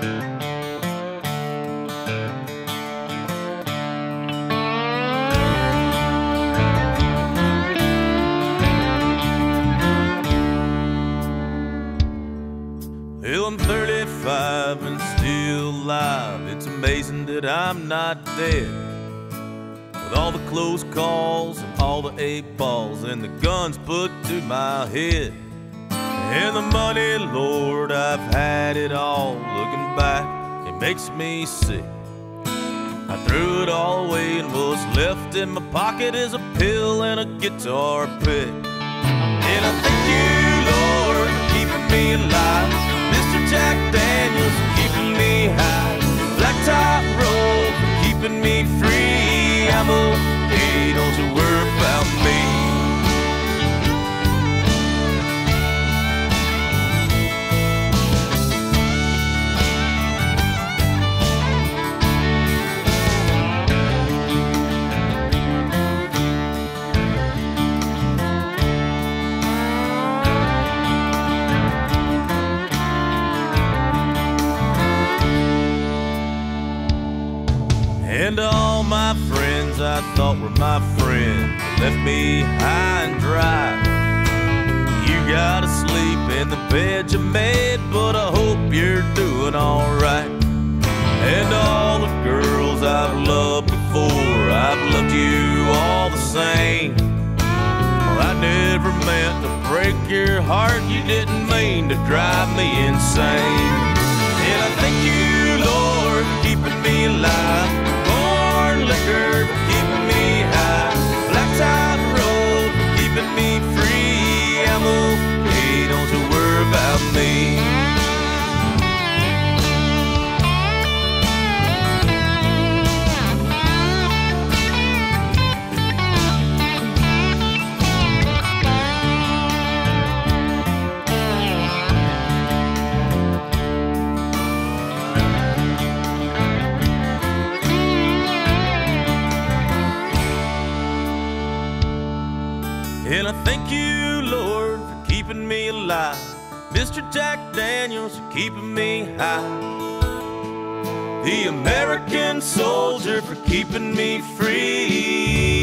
Well, I'm 35 and still alive. It's amazing that I'm not dead. With all the close calls and all the 8 balls and the guns put to my head. And the money, Lord, I've had it all. Looking back, it makes me sick. I threw it all away and what's left in my pocket is a pill and a guitar pick. And I thank you, Lord, for keeping me alive. Mr. Jack Daniels for keeping me high. Blacktop Road for keeping me free. I'm okay, don't you worry about me. And all my friends I thought were my friends left me high and dry. You gotta sleep in the bed you made, but I hope you're doing alright. And all the girls I've loved before, I've loved you all the same. Well, I never meant to break your heart, you didn't mean to drive me insane. And I thank you, Lord, for keeping me alive. Liquor for keeping me high. Blacktop Road for keeping me free. I'm okay, don't you worry about me. And I thank you, Lord, for keeping me alive. Mr. Jack Daniels for keeping me high. The American soldier for keeping me free.